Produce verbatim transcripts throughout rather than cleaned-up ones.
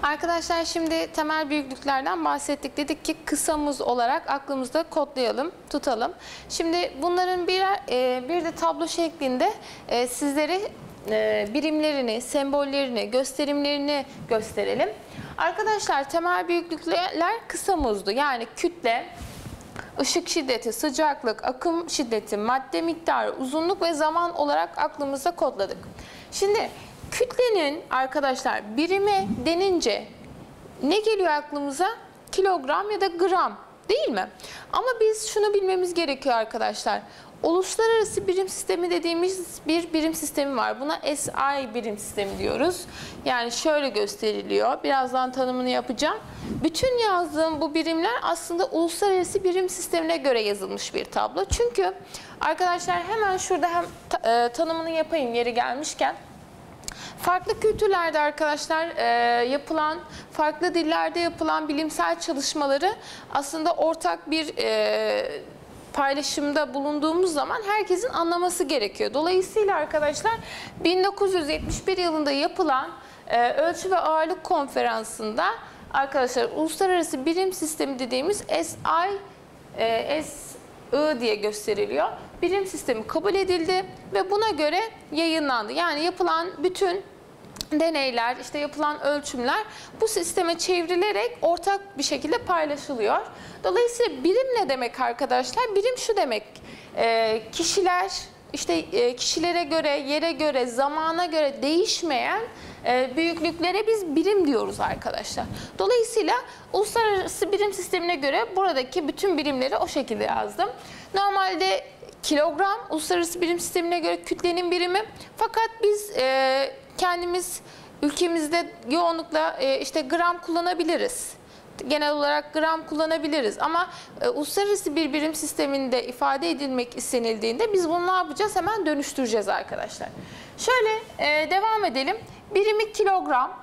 Arkadaşlar şimdi temel büyüklüklerden bahsettik. Dedik ki kısamız olarak aklımızda kodlayalım, tutalım. Şimdi bunların bir, bir de tablo şeklinde sizlere birimlerini, sembollerini, gösterimlerini gösterelim. Arkadaşlar temel büyüklükler kısamızdı. Yani kütle, ışık şiddeti, sıcaklık, akım şiddeti, madde miktarı, uzunluk ve zaman olarak aklımızda kodladık. Şimdi kütlenin arkadaşlar birimi denince ne geliyor aklımıza? Kilogram ya da gram, değil mi? Ama biz şunu bilmemiz gerekiyor arkadaşlar. Uluslararası birim sistemi dediğimiz bir birim sistemi var. Buna S I birim sistemi diyoruz. Yani şöyle gösteriliyor. Birazdan tanımını yapacağım. Bütün yazdığım bu birimler aslında uluslararası birim sistemine göre yazılmış bir tablo. Çünkü arkadaşlar hemen şurada hem tanımını yapayım yeri gelmişken. Farklı kültürlerde arkadaşlar e, yapılan, farklı dillerde yapılan bilimsel çalışmaları aslında ortak bir e, paylaşımda bulunduğumuz zaman herkesin anlaması gerekiyor. Dolayısıyla arkadaşlar bin dokuz yüz yetmiş bir yılında yapılan e, Ölçü ve Ağırlık Konferansı'nda arkadaşlar Uluslararası Birim Sistemi dediğimiz S I, e, S I diye gösteriliyor. Birim sistemi kabul edildi ve buna göre yayınlandı. Yani yapılan bütün deneyler, işte yapılan ölçümler bu sisteme çevrilerek ortak bir şekilde paylaşılıyor. Dolayısıyla birim ne demek arkadaşlar? Birim şu demek, e, kişiler, işte e, kişilere göre, yere göre, zamana göre değişmeyen e, büyüklüklere biz birim diyoruz arkadaşlar. Dolayısıyla uluslararası birim sistemine göre buradaki bütün birimleri o şekilde yazdım. Normalde kilogram uluslararası birim sistemine göre kütlenin birimi, fakat biz e, kendimiz ülkemizde yoğunlukla e, işte gram kullanabiliriz. Genel olarak gram kullanabiliriz ama e, uluslararası bir birim sisteminde ifade edilmek istenildiğinde biz bunu ne yapacağız? Hemen dönüştüreceğiz arkadaşlar. Şöyle e, devam edelim. Birimi kilogram.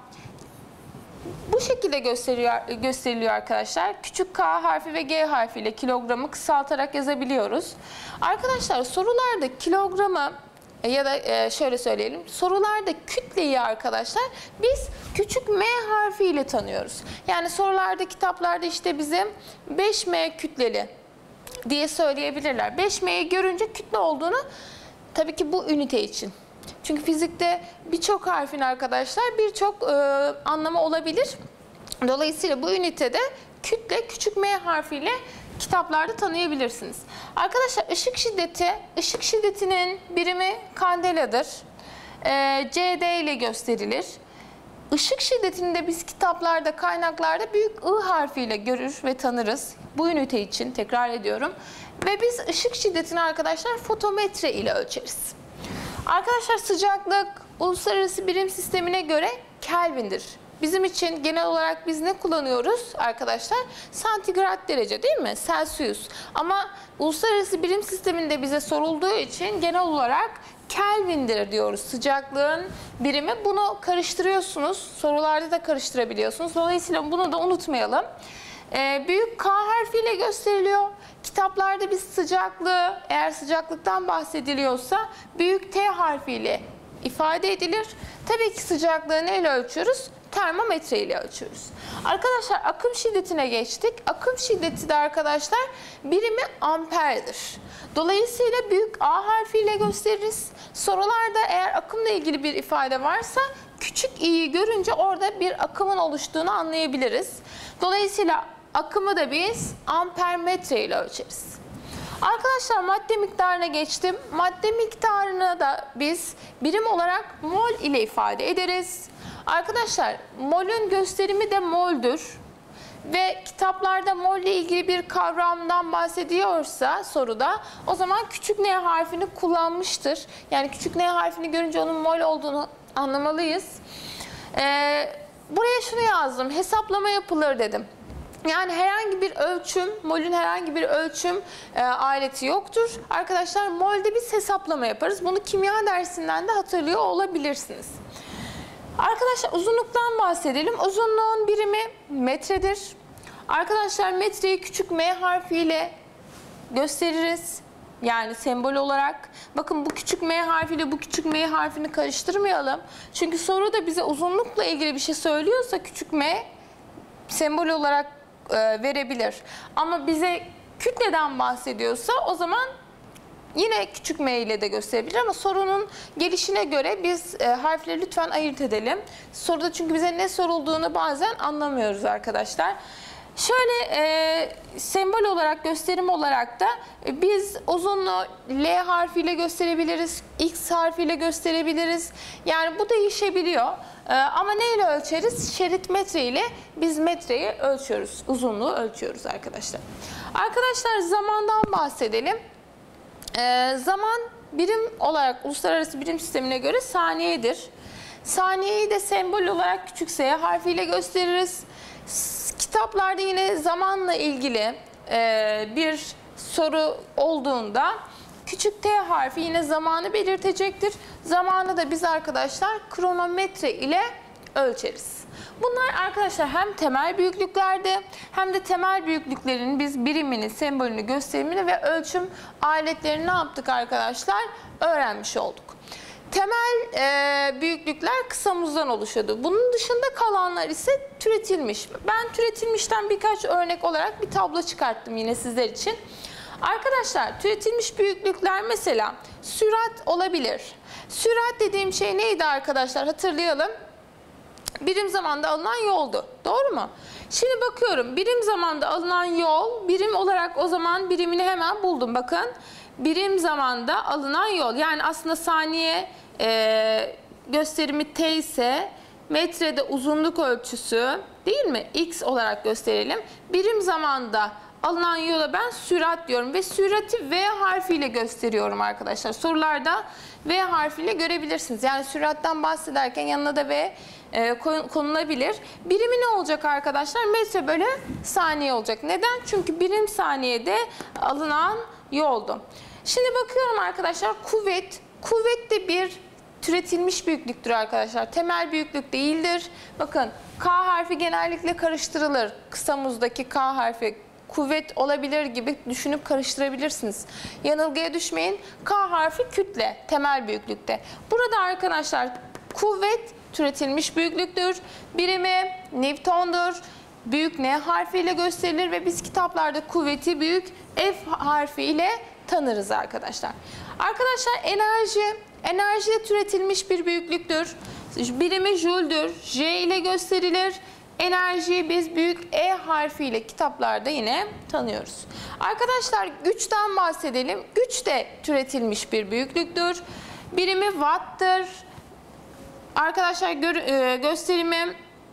Bu şekilde gösteriyor, gösteriliyor arkadaşlar. Küçük K harfi ve G harfiyle kilogramı kısaltarak yazabiliyoruz. Arkadaşlar sorularda kilogramı ya da şöyle söyleyelim, sorularda kütleyi arkadaşlar biz küçük M harfiyle tanıyoruz. Yani sorularda, kitaplarda işte bize beş M kütleli diye söyleyebilirler. beş M'yi görünce kütle olduğunu, tabii ki bu ünite için. Çünkü fizikte birçok harfin arkadaşlar birçok e, anlamı olabilir. Dolayısıyla bu ünitede kütle küçük M harfiyle kitaplarda tanıyabilirsiniz. Arkadaşlar ışık şiddeti, ışık şiddetinin birimi kandeladır. E, C D ile gösterilir. Işık şiddetini de biz kitaplarda, kaynaklarda büyük I harfiyle görür ve tanırız. Bu ünite için tekrar ediyorum. Ve biz ışık şiddetini arkadaşlar fotometre ile ölçeriz. Arkadaşlar sıcaklık uluslararası birim sistemine göre Kelvin'dir. Bizim için genel olarak biz ne kullanıyoruz arkadaşlar? Santigrat derece, değil mi? Celsius. Ama uluslararası birim sisteminde bize sorulduğu için genel olarak Kelvin'dir diyoruz. Sıcaklığın birimi. Bunu karıştırıyorsunuz. Sorularda da karıştırabiliyorsunuz. Dolayısıyla bunu da unutmayalım. Ee, büyük K harfiyle gösteriliyor. Kitaplarda biz sıcaklığı, eğer sıcaklıktan bahsediliyorsa büyük T harfiyle ifade edilir. Tabii ki sıcaklığı neyle ölçüyoruz? Termometre ile ölçüyoruz. Arkadaşlar akım şiddetine geçtik. Akım şiddeti de arkadaşlar birimi amperdir. Dolayısıyla büyük A harfiyle gösteririz. Sorularda eğer akımla ilgili bir ifade varsa küçük i'yi görünce orada bir akımın oluştuğunu anlayabiliriz. Dolayısıyla akımı da biz ampermetre ile ölçeriz. Arkadaşlar madde miktarına geçtim. Madde miktarını da biz birim olarak mol ile ifade ederiz. Arkadaşlar molün gösterimi de moldür. Ve kitaplarda mol ile ilgili bir kavramdan bahsediyorsa soruda, o zaman küçük N harfini kullanmıştır. Yani küçük N harfini görünce onun mol olduğunu anlamalıyız. Ee, buraya şunu yazdım. Hesaplama yapılır dedim. Yani herhangi bir ölçüm, molün herhangi bir ölçüm e, aleti yoktur. Arkadaşlar molde biz hesaplama yaparız. Bunu kimya dersinden de hatırlıyor olabilirsiniz. Arkadaşlar uzunluktan bahsedelim. Uzunluğun birimi metredir. Arkadaşlar metreyi küçük M harfiyle gösteririz. Yani sembol olarak. Bakın bu küçük M harfiyle bu küçük M harfini karıştırmayalım. Çünkü soru da bize uzunlukla ilgili bir şey söylüyorsa küçük M sembol olarak e, verebilir. Ama bize kütleden bahsediyorsa o zaman yine küçük M ile de gösterebilir ama sorunun gelişine göre biz e, harfleri lütfen ayırt edelim. Soruda çünkü bize ne sorulduğunu bazen anlamıyoruz arkadaşlar. Şöyle e, sembol olarak, gösterim olarak da e, biz uzunluğu L harfiyle gösterebiliriz, X harfiyle gösterebiliriz. Yani bu değişebiliyor. E, ama neyle ölçeriz? Şerit metre ile biz metreyi ölçüyoruz, uzunluğu ölçüyoruz arkadaşlar. Arkadaşlar zamandan bahsedelim. E, zaman birim olarak uluslararası birim sistemine göre saniyedir. Saniyeyi de sembol olarak küçük S harfiyle gösteririz. Kitaplarda yine zamanla ilgili e, bir soru olduğunda küçük T harfi yine zamanı belirtecektir. Zamanı da biz arkadaşlar kronometre ile ölçeriz. Bunlar arkadaşlar hem temel büyüklüklerde hem de temel büyüklüklerin biz birimini, sembolünü, gösterimini ve ölçüm aletlerini ne yaptık arkadaşlar? Öğrenmiş olduk. Temel e, büyüklükler kısamızdan oluşuyordu. Bunun dışında kalanlar ise türetilmiş. Ben türetilmişten birkaç örnek olarak bir tablo çıkarttım yine sizler için. Arkadaşlar türetilmiş büyüklükler mesela sürat olabilir. Sürat dediğim şey neydi arkadaşlar? Hatırlayalım. Birim zamanda alınan yoldu. Doğru mu? Şimdi bakıyorum birim zamanda alınan yol, birim olarak o zaman birimini hemen buldum. Bakın birim zamanda alınan yol. Yani aslında saniye e, gösterimi T ise metrede uzunluk ölçüsü değil mi? X olarak gösterelim. Birim zamanda alınan yola ben sürat diyorum ve sürati V harfiyle gösteriyorum arkadaşlar. Sorularda V harfiyle görebilirsiniz. Yani sürattan bahsederken yanına da V e, konulabilir. Birimi ne olacak arkadaşlar? Metre bölü saniye olacak. Neden? Çünkü birim saniyede alınan yoldu. Şimdi bakıyorum arkadaşlar kuvvet. Kuvvet de bir türetilmiş büyüklüktür arkadaşlar. Temel büyüklük değildir. Bakın K harfi genellikle karıştırılır. Kısa muzdaki K harfi kuvvet olabilir gibi düşünüp karıştırabilirsiniz. Yanılgıya düşmeyin. K harfi kütle, temel büyüklükte. Burada arkadaşlar kuvvet türetilmiş büyüklüktür. Birimi Newton'dur. Büyük N harfiyle gösterilir ve biz kitaplarda kuvveti büyük F harfiyle tanırız arkadaşlar. Arkadaşlar enerji, enerji de türetilmiş bir büyüklüktür. Birimi Joule'dür. J ile gösterilir. Enerjiyi biz büyük E harfiyle kitaplarda yine tanıyoruz. Arkadaşlar güçten bahsedelim. Güç de türetilmiş bir büyüklüktür. Birimi Watt'tır. Arkadaşlar gö e, gösterimi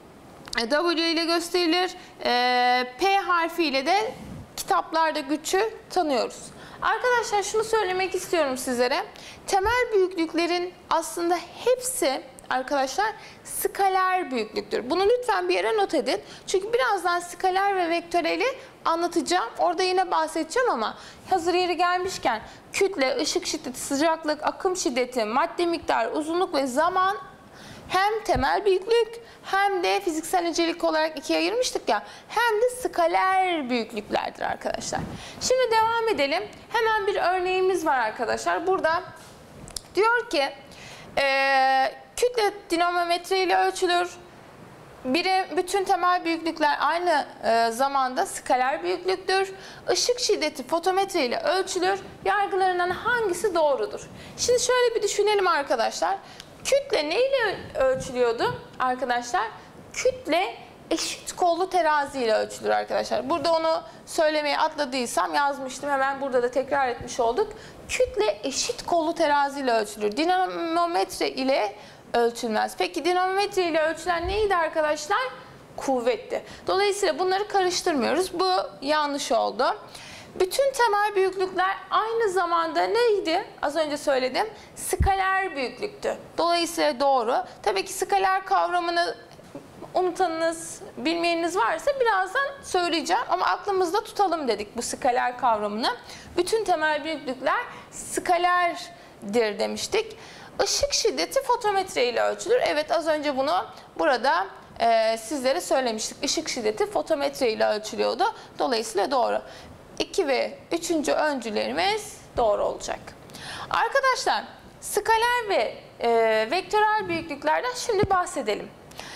W ile gösterilir. E, P harfiyle de kitaplarda gücü tanıyoruz. Arkadaşlar şunu söylemek istiyorum sizlere. Temel büyüklüklerin aslında hepsi arkadaşlar skaler büyüklüktür. Bunu lütfen bir yere not edin. Çünkü birazdan skaler ve vektöreli anlatacağım. Orada yine bahsedeceğim ama hazır yeri gelmişken kütle, ışık şiddeti, sıcaklık, akım şiddeti, madde miktarı, uzunluk ve zaman hem temel büyüklük hem de fiziksel nicelik olarak ikiye ayırmıştık ya, hem de skaler büyüklüklerdir arkadaşlar. Şimdi devam edelim. Hemen bir örneğimiz var arkadaşlar. Burada diyor ki e, kütle dinamometre ile ölçülür. Biri, bütün temel büyüklükler aynı e, zamanda skaler büyüklüktür. Işık şiddeti fotometre ile ölçülür. Yargılarından hangisi doğrudur? Şimdi şöyle bir düşünelim arkadaşlar. Kütle neyle ölçülüyordu arkadaşlar? Kütle eşit kollu terazi ile ölçülür arkadaşlar. Burada onu söylemeye atladıysam yazmıştım. Hemen burada da tekrar etmiş olduk. Kütle eşit kollu terazi ile ölçülür. Dinamometre ile ölçülmez. Peki dinamometre ile ölçülen neydi arkadaşlar? Kuvvetti. Dolayısıyla bunları karıştırmıyoruz. Bu yanlış oldu. Bütün temel büyüklükler aynı zamanda neydi? Az önce söyledim. Skaler büyüklüktü. Dolayısıyla doğru. Tabii ki skaler kavramını unutanınız, bilmeyeniniz varsa birazdan söyleyeceğim. Ama aklımızda tutalım dedik bu skaler kavramını. Bütün temel büyüklükler skalerdir demiştik. Işık şiddeti fotometre ile ölçülür. Evet, az önce bunu burada e, sizlere söylemiştik. Işık şiddeti fotometre ile ölçülüyordu. Dolayısıyla doğru. iki ve üçüncü öncülerimiz doğru olacak. Arkadaşlar skaler ve e, vektörel büyüklüklerden şimdi bahsedelim.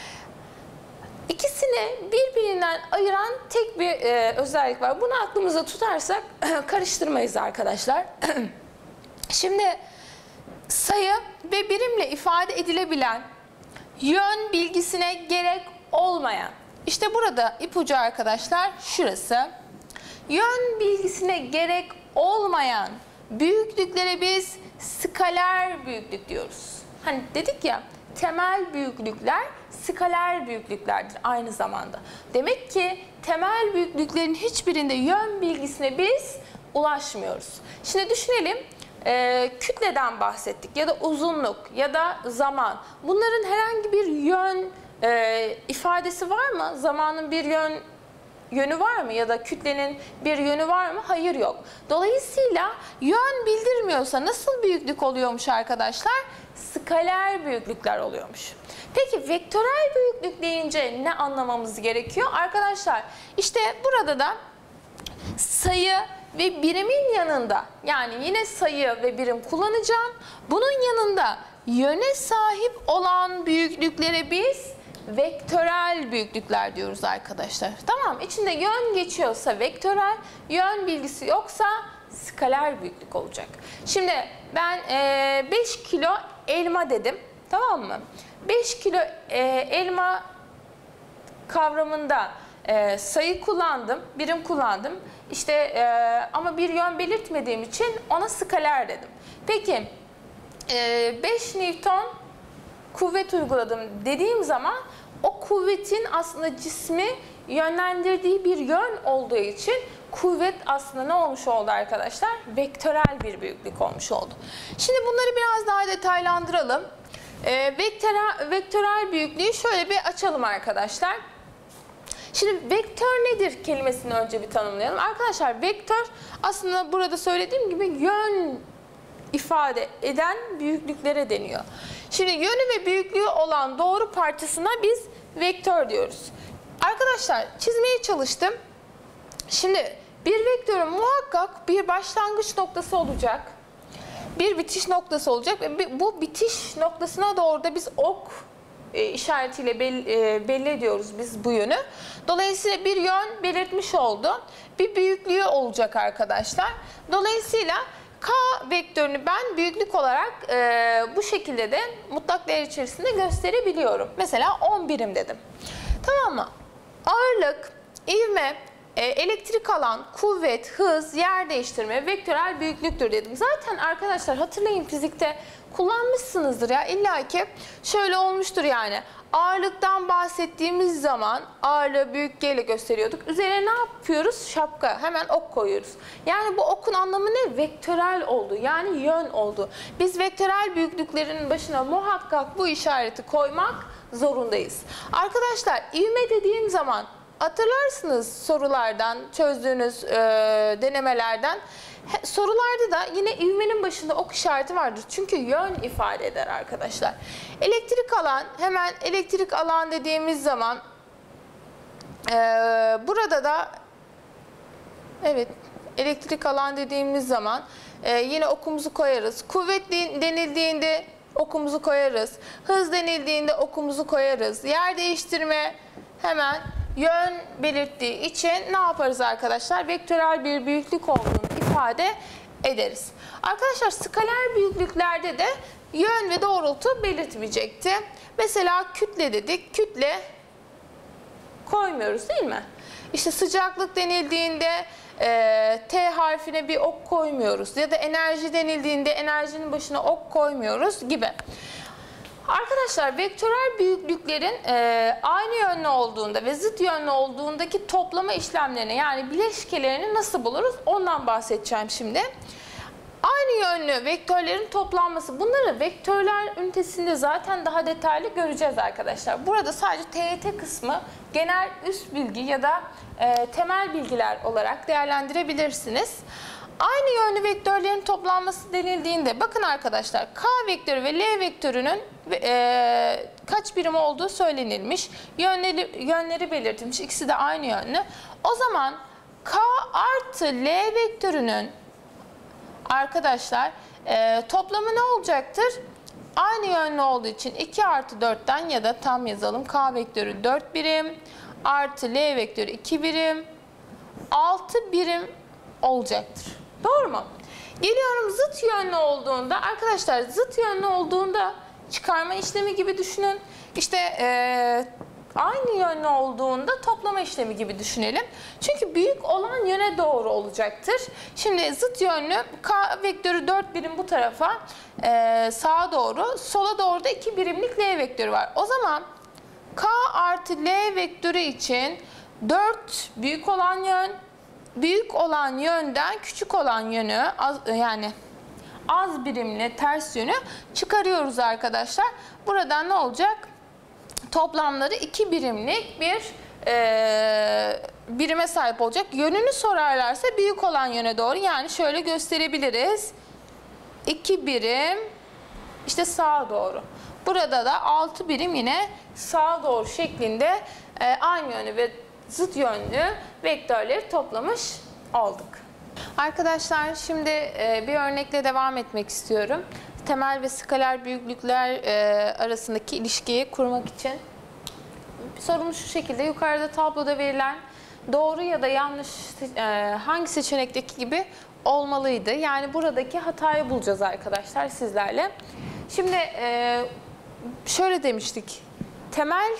İkisini birbirinden ayıran tek bir e, özellik var. Bunu aklımıza tutarsak karıştırmayız arkadaşlar. Şimdi sayı ve birimle ifade edilebilen, yön bilgisine gerek olmayan, işte burada ipucu arkadaşlar şurası. Yön bilgisine gerek olmayan büyüklüklere biz skaler büyüklük diyoruz. Hani dedik ya, temel büyüklükler skaler büyüklüklerdir aynı zamanda. Demek ki temel büyüklüklerin hiçbirinde yön bilgisine biz ulaşmıyoruz. Şimdi düşünelim, e, kütleden bahsettik ya da uzunluk ya da zaman. Bunların herhangi bir yön e, ifadesi var mı? Zamanın bir yön yönü var mı? Ya da kütlenin bir yönü var mı? Hayır, yok. Dolayısıyla yön bildirmiyorsa nasıl büyüklük oluyormuş arkadaşlar? Skaler büyüklükler oluyormuş. Peki vektörel büyüklük deyince ne anlamamız gerekiyor? Arkadaşlar işte burada da sayı ve birimin yanında, yani yine sayı ve birim kullanacağım. Bunun yanında yöne sahip olan büyüklüklere biz vektörel büyüklükler diyoruz arkadaşlar. Tamam, içinde yön geçiyorsa vektörel, yön bilgisi yoksa skaler büyüklük olacak. Şimdi ben e, beş kilo elma dedim. Tamam mı? beş kilo e, elma kavramında e, sayı kullandım, birim kullandım. İşte e, ama bir yön belirtmediğim için ona skaler dedim. Peki e, beş Newton kuvvet uyguladım dediğim zaman o kuvvetin aslında cismi yönlendirdiği bir yön olduğu için kuvvet aslında ne olmuş oldu arkadaşlar? Vektörel bir büyüklük olmuş oldu. Şimdi bunları biraz daha detaylandıralım. E, vektörel, vektörel büyüklüğü şöyle bir açalım arkadaşlar. Şimdi vektör nedir kelimesini önce bir tanımlayalım. Arkadaşlar vektör aslında burada söylediğim gibi yön ifade eden büyüklüklere deniyor. Şimdi yönü ve büyüklüğü olan doğru parçasına biz vektör diyoruz. Arkadaşlar çizmeye çalıştım. Şimdi bir vektörün muhakkak bir başlangıç noktası olacak. Bir bitiş noktası olacak ve bu bitiş noktasına doğru da biz ok e, işaretiyle belli, e, belli ediyoruz biz bu yönü. Dolayısıyla bir yön belirtmiş oldu. Bir büyüklüğü olacak arkadaşlar. Dolayısıyla K vektörünü ben büyüklük olarak e, bu şekilde de mutlak değer içerisinde gösterebiliyorum. Mesela on birim dedim. Tamam mı? Ağırlık, ivme, e, elektrik alan, kuvvet, hız, yer değiştirme vektörel büyüklüktür dedim. Zaten arkadaşlar hatırlayın, fizikte kullanmışsınızdır ya, illa ki şöyle olmuştur yani. Ağırlıktan bahsettiğimiz zaman ağırlığı büyük G ile gösteriyorduk. Üzerine ne yapıyoruz? Şapka. Hemen ok koyuyoruz. Yani bu okun anlamı ne? Vektörel oldu. Yani yön oldu. Biz vektörel büyüklüklerin başına muhakkak bu işareti koymak zorundayız. Arkadaşlar ivme dediğim zaman hatırlarsınız sorulardan, çözdüğünüz e, denemelerden. He, sorularda da yine ivmenin başında ok işareti vardır. Çünkü yön ifade eder arkadaşlar. Elektrik alan, hemen elektrik alan dediğimiz zaman e, burada da evet elektrik alan dediğimiz zaman e, yine okumuzu koyarız. Kuvvet denildiğinde okumuzu koyarız. Hız denildiğinde okumuzu koyarız. Yer değiştirme hemen yön belirttiği için ne yaparız arkadaşlar? Vektörel bir büyüklük olduğunu ifade ederiz. Arkadaşlar skaler büyüklüklerde de yön ve doğrultu belirtmeyecekti. Mesela kütle dedik. Kütle koymuyoruz değil mi? İşte sıcaklık denildiğinde e, T harfine bir ok koymuyoruz. Ya da enerji denildiğinde enerjinin başına ok koymuyoruz gibi. Arkadaşlar vektörel büyüklüklerin e, aynı yönlü olduğunda ve zıt yönlü olduğundaki toplama işlemlerini, yani bileşkelerini nasıl buluruz ondan bahsedeceğim şimdi. Aynı yönlü vektörlerin toplanması, bunları vektörler ünitesinde zaten daha detaylı göreceğiz arkadaşlar. Burada sadece T Y T kısmı genel üst bilgi ya da e, temel bilgiler olarak değerlendirebilirsiniz. Aynı yönlü vektörlerin toplanması denildiğinde bakın arkadaşlar K vektörü ve L vektörünün e, kaç birim olduğu söylenilmiş. Yönleri, yönleri belirtilmiş. İkisi de aynı yönlü. O zaman K artı L vektörünün arkadaşlar e, toplamı ne olacaktır? Aynı yönlü olduğu için iki artı dörtten ya da tam yazalım. K vektörü dört birim artı L vektörü iki birim altı birim olacaktır. Doğru mu? Geliyorum zıt yönlü olduğunda arkadaşlar, zıt yönlü olduğunda çıkarma işlemi gibi düşünün. İşte e, aynı yönlü olduğunda toplama işlemi gibi düşünelim. Çünkü büyük olan yöne doğru olacaktır. Şimdi zıt yönlü K vektörü dört birim bu tarafa e, sağa doğru, sola doğru da iki birimlik L vektörü var. O zaman K artı L vektörü için dört büyük olan yön, büyük olan yönden küçük olan yönü, az, yani az birimli ters yönü çıkarıyoruz arkadaşlar. Buradan ne olacak? Toplamları iki birimlik bir e, birime sahip olacak. Yönünü sorarlarsa büyük olan yöne doğru, yani şöyle gösterebiliriz. iki birim işte sağa doğru. Burada da altı birim yine sağa doğru şeklinde e, aynı yönü ve zıt yönlü vektörleri toplamış olduk. Arkadaşlar şimdi e, bir örnekle devam etmek istiyorum. Temel ve skaler büyüklükler e, arasındaki ilişkiyi kurmak için sorumuz şu şekilde: yukarıda tabloda verilen doğru ya da yanlış e, hangi seçenekteki gibi olmalıydı. Yani buradaki hatayı bulacağız arkadaşlar sizlerle. Şimdi e, şöyle demiştik. Temel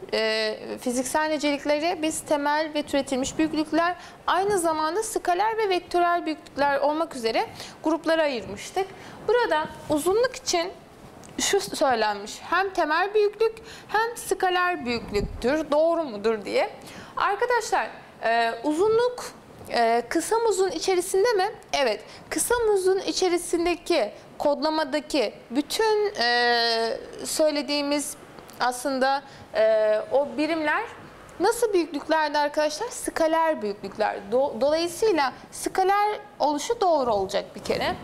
e, fiziksel nicelikleri biz temel ve türetilmiş büyüklükler, aynı zamanda skaler ve vektörel büyüklükler olmak üzere gruplara ayırmıştık. Burada uzunluk için şu söylenmiş: hem temel büyüklük hem skaler büyüklüktür. Doğru mudur diye. Arkadaşlar e, uzunluk e, kısa muzun içerisinde mi? Evet. Kısa muzun içerisindeki kodlamadaki bütün e, söylediğimiz aslında e, o birimler nasıl büyüklüklerdi arkadaşlar? Skaler büyüklükler. Do dolayısıyla skaler oluşu doğru olacak bir kere.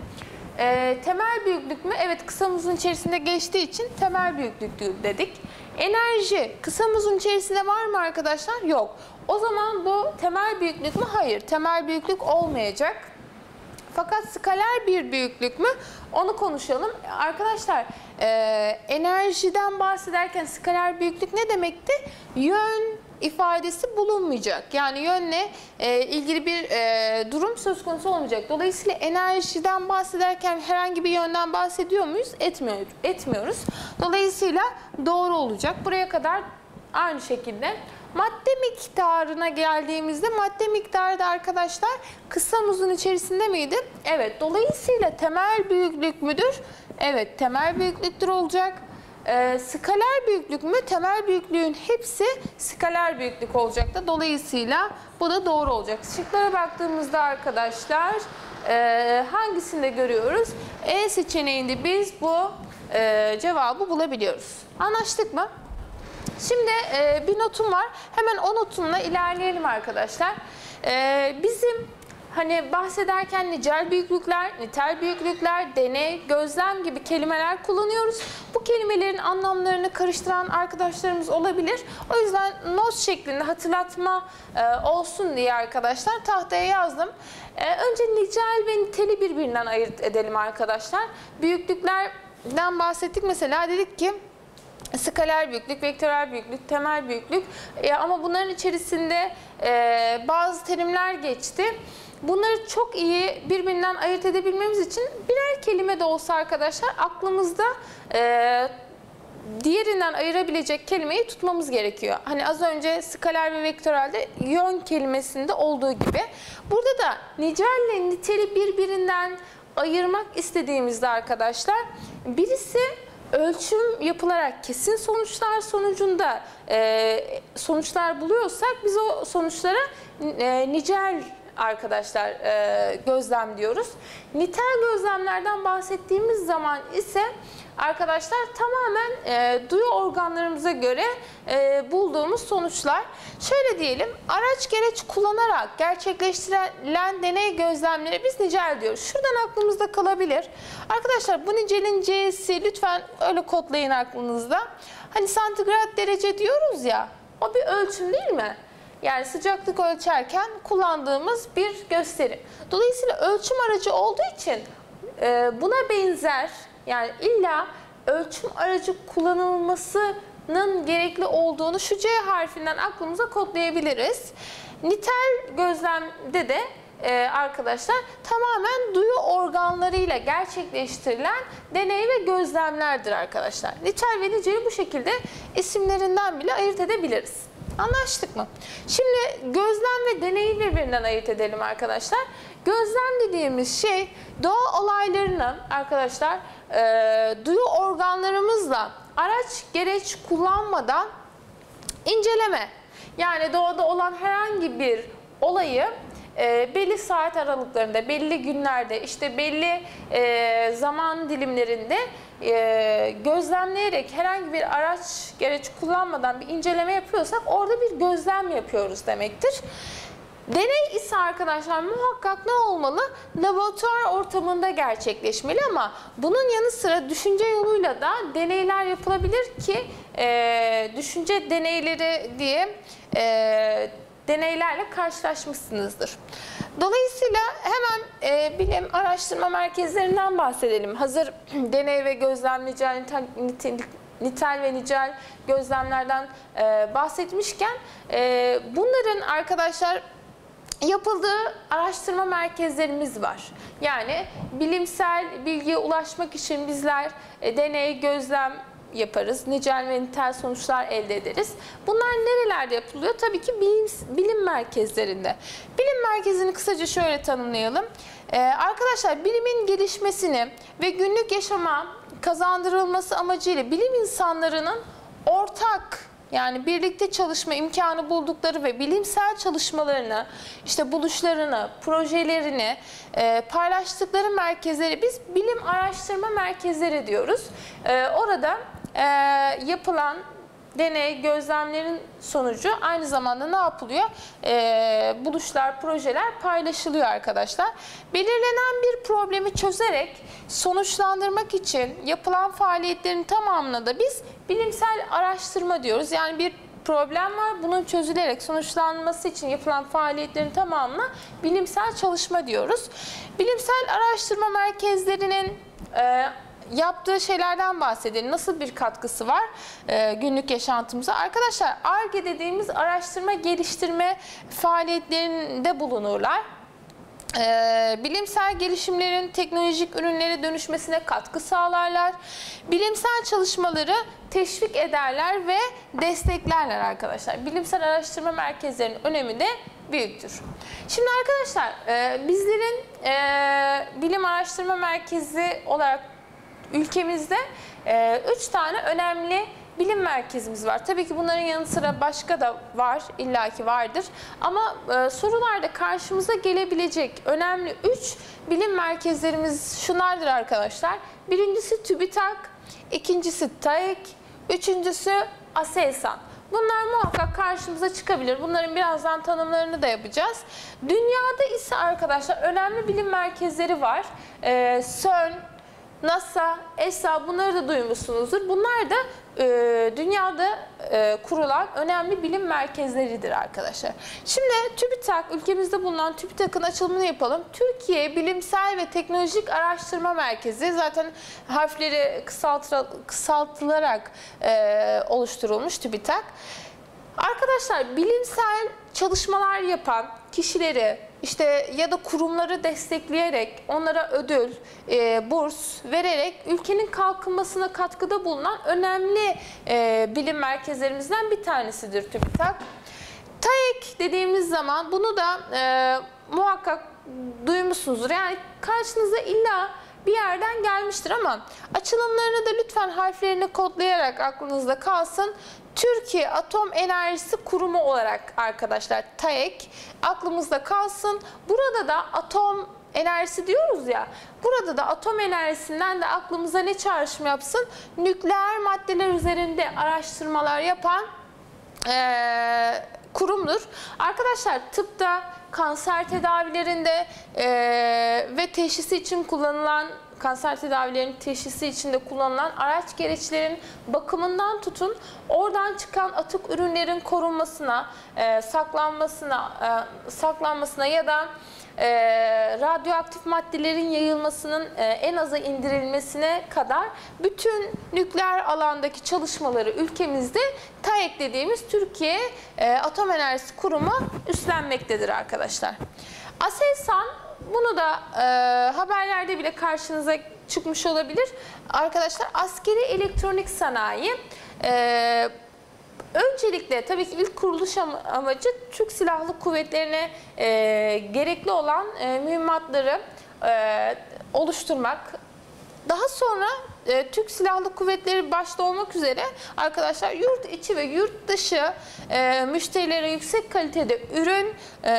E, temel büyüklük mü? Evet, kısa muzun içerisinde geçtiği için temel büyüklük dedik. Enerji kısa muzun içerisinde var mı arkadaşlar? Yok. O zaman bu temel büyüklük mü? Hayır. Temel büyüklük olmayacak. Fakat skaler bir büyüklük mü? Onu konuşalım. Arkadaşlar e, enerjiden bahsederken skaler büyüklük ne demekti? Yön ifadesi bulunmayacak. Yani yönle e, ilgili bir e, durum söz konusu olmayacak. Dolayısıyla enerjiden bahsederken herhangi bir yönden bahsediyor muyuz? Etmiyoruz. Etmiyoruz. Dolayısıyla doğru olacak. Buraya kadar aynı şekilde. Madde miktarına geldiğimizde madde miktarı da arkadaşlar kısa muzun içerisinde miydi? Evet. Dolayısıyla temel büyüklük müdür? Evet, temel büyüklüktür olacak. Ee, skaler büyüklük mü? Temel büyüklüğün hepsi skaler büyüklük olacak da. Dolayısıyla bu da doğru olacak. Şıklara baktığımızda arkadaşlar e, hangisinde görüyoruz? E seçeneğinde biz bu e, cevabı bulabiliyoruz. Anlaştık mı? Şimdi e, bir notum var. Hemen o notumla ilerleyelim arkadaşlar. E, bizim hani bahsederken nicel büyüklükler, nitel büyüklükler, deney, gözlem gibi kelimeler kullanıyoruz. Bu kelimelerin anlamlarını karıştıran arkadaşlarımız olabilir. O yüzden not şeklinde hatırlatma e, olsun diye arkadaşlar tahtaya yazdım. E, önce nicel ve niteli birbirinden ayırt edelim arkadaşlar. Büyüklüklerden bahsettik. Mesela dedik ki skaler büyüklük, vektörel büyüklük, temel büyüklük e, ama bunların içerisinde e, bazı terimler geçti. Bunları çok iyi birbirinden ayırt edebilmemiz için birer kelime de olsa arkadaşlar aklımızda e, diğerinden ayırabilecek kelimeyi tutmamız gerekiyor. Hani az önce skaler ve vektörelde yön kelimesinde olduğu gibi. Burada da nicelle niteli birbirinden ayırmak istediğimizde arkadaşlar birisi ölçüm yapılarak kesin sonuçlar sonucunda e, sonuçlar buluyorsak biz o sonuçlara e, nicel arkadaşlar e, gözlem diyoruz. Nitel gözlemlerden bahsettiğimiz zaman ise arkadaşlar tamamen e, duyu organlarımıza göre e, bulduğumuz sonuçlar. Şöyle diyelim, araç gereç kullanarak gerçekleştirilen deney gözlemleri biz nicel diyoruz. Şuradan aklımızda kalabilir. Arkadaşlar bu nicelin C'si lütfen öyle kodlayın aklınızda. Hani santigrat derece diyoruz ya, o bir ölçüm değil mi? Yani sıcaklık ölçerken kullandığımız bir gösteri. Dolayısıyla ölçüm aracı olduğu için e, buna benzer, yani illa ölçüm aracı kullanılmasının gerekli olduğunu şu C harfinden aklımıza kodlayabiliriz. Nitel gözlemde de Ee, arkadaşlar tamamen duyu organlarıyla gerçekleştirilen deney ve gözlemlerdir arkadaşlar. Nitel ve niceli bu şekilde isimlerinden bile ayırt edebiliriz. Anlaştık mı? Şimdi gözlem ve deneyi birbirinden ayırt edelim arkadaşlar. Gözlem dediğimiz şey doğa olaylarını arkadaşlar e, duyu organlarımızla araç gereç kullanmadan inceleme. Yani doğada olan herhangi bir olayı E, belli saat aralıklarında, belli günlerde, işte belli e, zaman dilimlerinde e, gözlemleyerek herhangi bir araç gereç kullanmadan bir inceleme yapıyorsak orada bir gözlem yapıyoruz demektir. Deney ise arkadaşlar muhakkak ne olmalı? Laboratuvar ortamında gerçekleşmeli ama bunun yanı sıra düşünce yoluyla da deneyler yapılabilir ki e, düşünce deneyleri diye e, deneylerle karşılaşmışsınızdır. Dolayısıyla hemen e, bilim araştırma merkezlerinden bahsedelim. Hazır deney ve gözlem, nicel, nitel, nitel, nitel ve nicel gözlemlerden e, bahsetmişken e, bunların arkadaşlar yapıldığı araştırma merkezlerimiz var. Yani bilimsel bilgiye ulaşmak için bizler e, deney, gözlem yaparız. Nicel ve nitel sonuçlar elde ederiz. Bunlar nerelerde yapılıyor? Tabii ki bilim, bilim merkezlerinde. Bilim merkezini kısaca şöyle tanımlayalım. Ee, arkadaşlar bilimin gelişmesini ve günlük yaşama kazandırılması amacıyla bilim insanlarının ortak, yani birlikte çalışma imkanı buldukları ve bilimsel çalışmalarını, işte buluşlarını, projelerini e, paylaştıkları merkezleri biz bilim araştırma merkezleri diyoruz. E, orada e, yapılan deney, gözlemlerin sonucu aynı zamanda ne yapılıyor? E, buluşlar, projeler paylaşılıyor arkadaşlar. Belirlenen bir problemi çözerek sonuçlandırmak için yapılan faaliyetlerin tamamına da biz bilimsel araştırma diyoruz. Yani bir problem var, bunun çözülerek sonuçlanması için yapılan faaliyetlerin tamamına bilimsel çalışma diyoruz. Bilimsel araştırma merkezlerinin e, yaptığı şeylerden bahsedelim. Nasıl bir katkısı var e, günlük yaşantımıza? Arkadaşlar Ar-Ge dediğimiz araştırma geliştirme faaliyetlerinde bulunurlar. E, bilimsel gelişimlerin teknolojik ürünlere dönüşmesine katkı sağlarlar. Bilimsel çalışmaları teşvik ederler ve desteklerler arkadaşlar. Bilimsel araştırma merkezlerinin önemi de büyüktür. Şimdi arkadaşlar e, bizlerin e, bilim araştırma merkezi olarak ülkemizde e, üç tane önemli bilim merkezimiz var. Tabii ki bunların yanı sıra başka da var, illaki vardır. Ama e, sorularda karşımıza gelebilecek önemli üç bilim merkezlerimiz şunlardır arkadaşlar. Birincisi TÜBİTAK, ikincisi TAEK, üçüncüsü ASELSAN. Bunlar muhakkak karşımıza çıkabilir. Bunların birazdan tanımlarını da yapacağız. Dünyada ise arkadaşlar önemli bilim merkezleri var. E, CERN, NASA, E S A, bunları da duymuşsunuzdur. Bunlar da e, dünyada e, kurulan önemli bilim merkezleridir arkadaşlar. Şimdi TÜBİTAK, ülkemizde bulunan TÜBİTAK'ın açılımını yapalım. Türkiye Bilimsel ve Teknolojik Araştırma Merkezi, zaten harfleri kısaltılarak e, oluşturulmuş TÜBİTAK. Arkadaşlar bilimsel çalışmalar yapan kişileri, İşte ya da kurumları destekleyerek, onlara ödül, e, burs vererek ülkenin kalkınmasına katkıda bulunan önemli e, bilim merkezlerimizden bir tanesidir TÜBİTAK. TAEK dediğimiz zaman bunu da e, muhakkak duymuşsunuzdur. Yani karşınıza illa bir yerden gelmiştir ama açılımlarını da lütfen harflerini kodlayarak aklınızda kalsın. Türkiye Atom Enerjisi Kurumu olarak arkadaşlar TAEK aklımızda kalsın. Burada da atom enerjisi diyoruz ya, burada da atom enerjisinden de aklımıza ne çağrışım yapsın? Nükleer maddeler üzerinde araştırmalar yapan ee, kurumdur. Arkadaşlar tıpta, kanser tedavilerinde e, ve teşhisi için kullanılan kanser tedavilerinin teşhisi içinde kullanılan araç gereçlerin bakımından tutun, oradan çıkan atık ürünlerin korunmasına, e, saklanmasına, e, saklanmasına ya da e, radyoaktif maddelerin yayılmasının e, en aza indirilmesine kadar bütün nükleer alandaki çalışmaları ülkemizde TAEK dediğimiz Türkiye e, Atom Enerjisi Kurumu üstlenmektedir arkadaşlar. Aselsan, bunu da e, haberlerde bile karşınıza çıkmış olabilir. Arkadaşlar, askeri elektronik sanayi e, öncelikle tabii ki ilk kuruluş amacı Türk Silahlı Kuvvetleri'ne e, gerekli olan e, mühimmatları e, oluşturmak. Daha sonra e, Türk Silahlı Kuvvetleri başta olmak üzere arkadaşlar yurt içi ve yurt dışı e, müşterilere yüksek kalitede ürün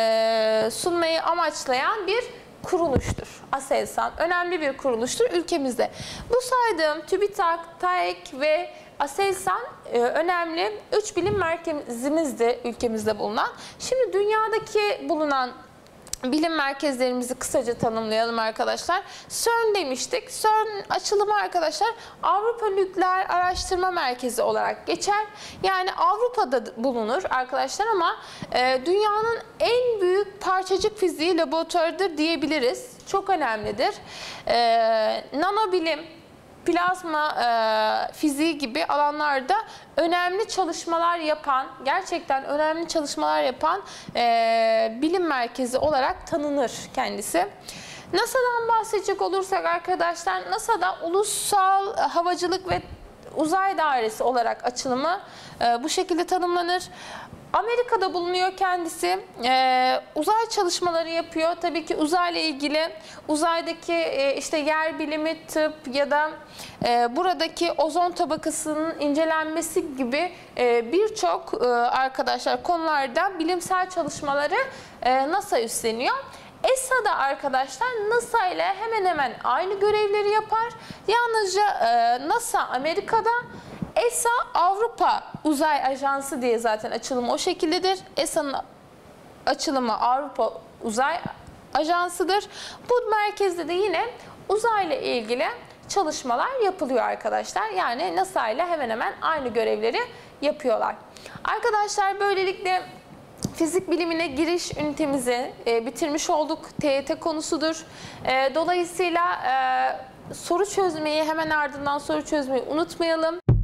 e, sunmayı amaçlayan bir kuruluştur. Aselsan önemli bir kuruluştur ülkemizde. Bu saydığım TÜBİTAK, TAEK ve Aselsan e, önemli üç bilim merkezimizde ülkemizde bulunan. Şimdi dünyadaki bulunan bilim merkezlerimizi kısaca tanımlayalım arkadaşlar. CERN demiştik. CERN açılımı arkadaşlar Avrupa Nükleer Araştırma Merkezi olarak geçer. Yani Avrupa'da bulunur arkadaşlar ama e, dünyanın en büyük parçacık fiziği laboratuvarıdır diyebiliriz. Çok önemlidir. E, nanobilim, plazma e, fiziği gibi alanlarda önemli çalışmalar yapan, gerçekten önemli çalışmalar yapan e, bilim merkezi olarak tanınır kendisi. NASA'dan bahsedecek olursak arkadaşlar, NASA'da Ulusal Havacılık ve Uzay Dairesi olarak açılımı e, bu şekilde tanımlanır. Amerika'da bulunuyor kendisi. Ee, uzay çalışmaları yapıyor. Tabii ki uzayla ilgili uzaydaki e, işte yer bilimi, tıp ya da e, buradaki ozon tabakasının incelenmesi gibi e, birçok e, arkadaşlar konularda bilimsel çalışmaları e, NASA üstleniyor. E S A da arkadaşlar NASA ile hemen hemen aynı görevleri yapar. Yalnızca e, NASA Amerika'da, E S A Avrupa Uzay Ajansı diye zaten açılımı o şekildedir. E S A'nın açılımı Avrupa Uzay Ajansı'dır. Bu merkezde de yine uzayla ilgili çalışmalar yapılıyor arkadaşlar. Yani NASA ile hemen hemen aynı görevleri yapıyorlar. Arkadaşlar, böylelikle fizik bilimine giriş ünitemizi e, bitirmiş olduk. T Y T konusudur. E, dolayısıyla e, soru çözmeyi, hemen ardından soru çözmeyi unutmayalım.